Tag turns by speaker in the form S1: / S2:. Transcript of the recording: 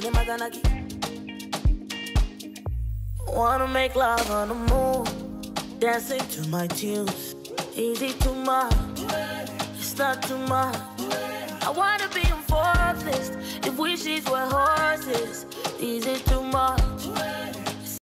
S1: Mane Maganaki. Wanna make love on the moon, dancing to my tunes. Easy too much, it's not too much. I wanna be on fourth list if wishes were horses. Easy too much,